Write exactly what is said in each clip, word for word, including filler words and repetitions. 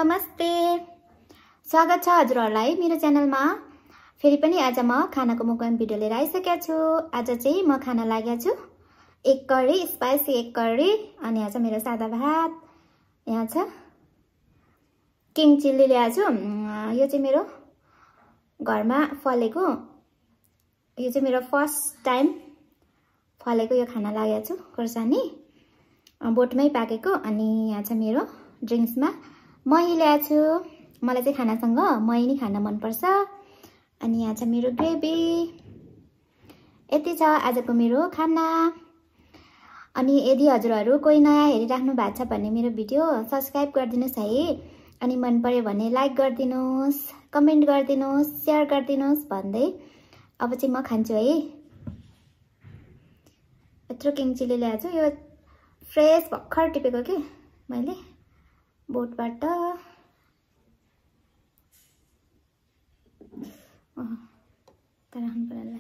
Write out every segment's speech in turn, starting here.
नमस्ते, स्वागत छ हजुरहरुलाई मेरो च्यानलमा। फेरि पनि आज म खानाको मुखमा भिडियो लिएर आइसकेको छु। आज चाहिँ म खाना लागेको छु एक करी, स्पाइसी एक करी। अनि आज मेरो सादा भात, यहाँ छ किङ चिल्ली ल्याएको छु। यो चाहिँ मेरो घरमा फलेको, यो चाहिँ मेरो फर्स्ट टाइम फलेको यो खाना लागेको छु। खोर्सानी बोटमै पाकेको। अनि यहाँ छ मेरो ड्रिङ्क्समा मही ल्याएको छु। मलाई चाहिँ खानासँग मही नै खान मन पर्छ। अनि यहाँ छ मेरो ग्रेभी। यति छ आजको मेरो खाना। अनि यदि हजुरहरु कोही नयाँ हेरिराख्नु भएको छ भने मेरो भिडियो सब्स्क्राइब गरिदिनुस् है। अनि मन पर्यो भने लाइक गरिदिनुस्, कमेन्ट गरिदिनुस्, शेयर गरिदिनुस् भन्दै अब चाहिँ म खान्छु है। यत्रो किङ चिल्ली ल्याएको छु। यो फ्रेश भर्खर टिपेको के मैले बोटबाट। अह त राख्नु पर्ला।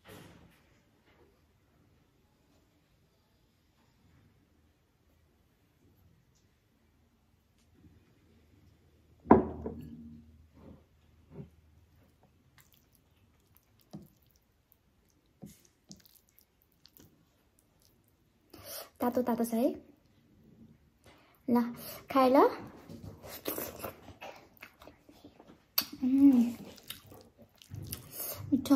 तातो तातो छ है। ल खाए ल। उम् मिठो।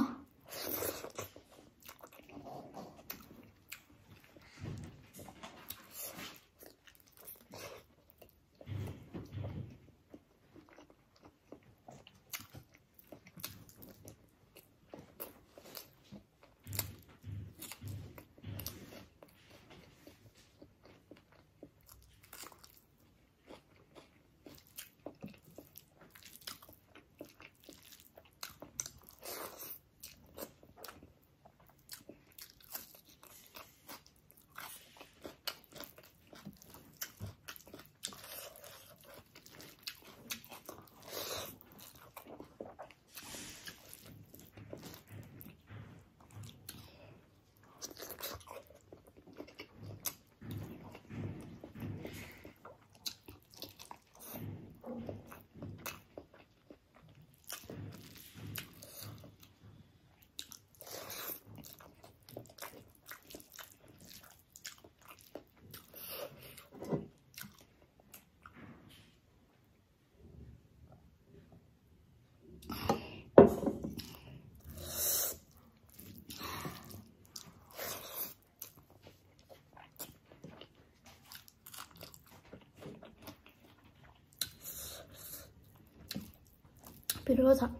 पिरो छ।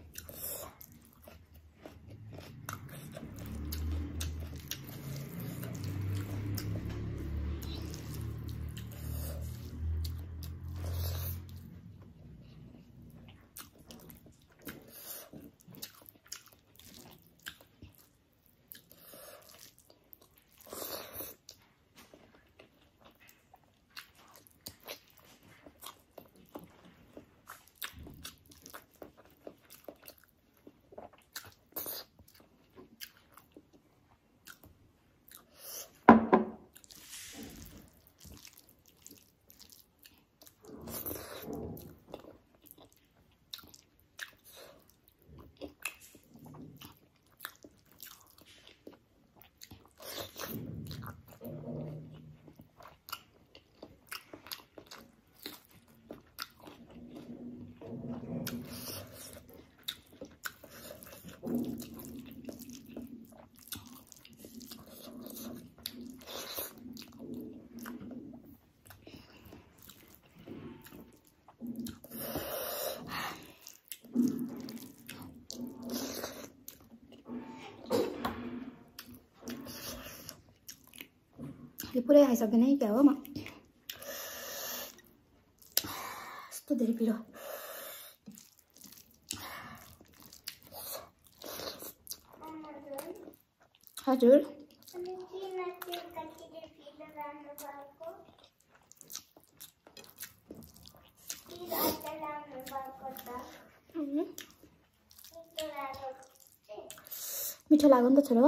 यो पुरै खाइसकेन है क्या हो म। यस्तो धेरै पिरो। हजुर मिठो लाग्यो नि त छोरो।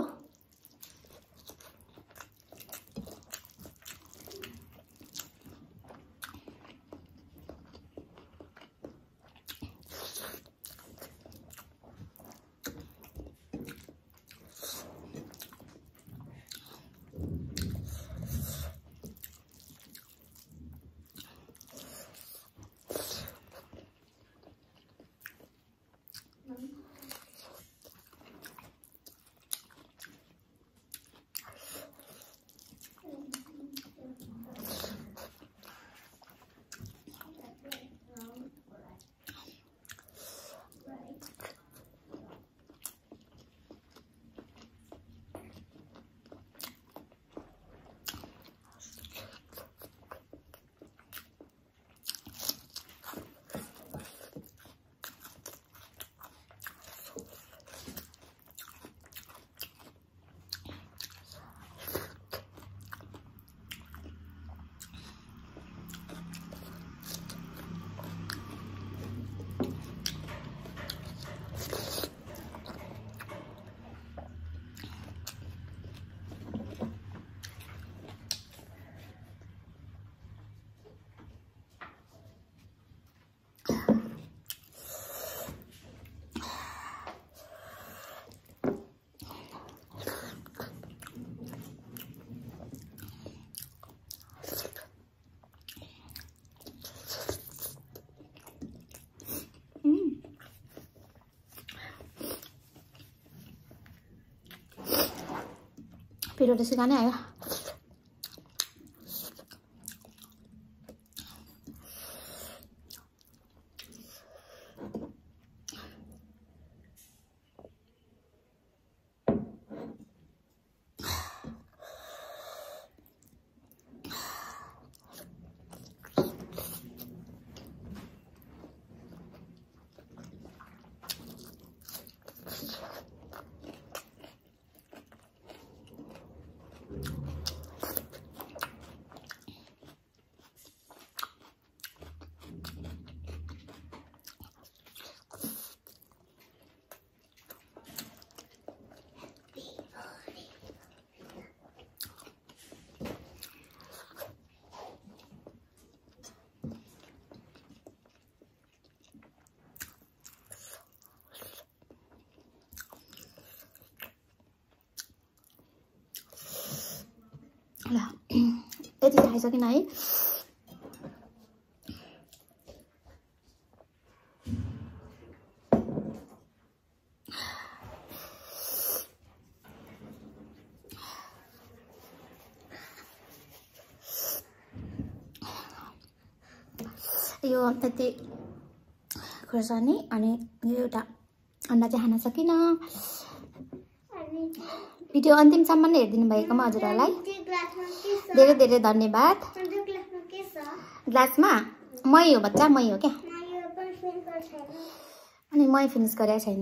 पिरो त सिधा नै आयो ल यति खाइसकिन है यो यति खुर्सानी अनि यो एउटा अन्डा चाहिँ खान सकिन भिडियो अन्तिमसम्म नै हेरिदिनु भएकोमा हजुरहरूलाई धेरै धेरै धन्यवाद ग्लासमा मै हो बच्चा मै हो क्या अनि मै फिनिस गरेको छैन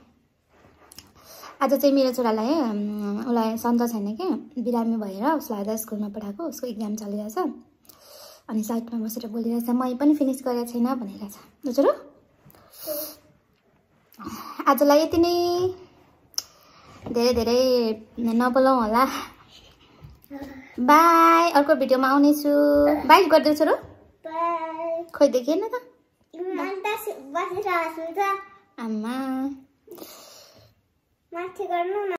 आज चाहिँ मेरो छोरालाई उसलाई सन्चो छैन क्या बिरामी भएर उसलाई आज स्कुलमा पठाएको उसको इक्जाम चलिरहेछ अनि साइडमा बसेर बोलिरहेछ मै पनि फिनिस गरेको छैन भनिरहेछ बुझ्यो आजलाई यति नै धेरै धेरै नबोलाउँ होला बाई अर्को भिडियोमा आउनेछु बाई गरिदेऊ छोरो खोइ देखेन त आमा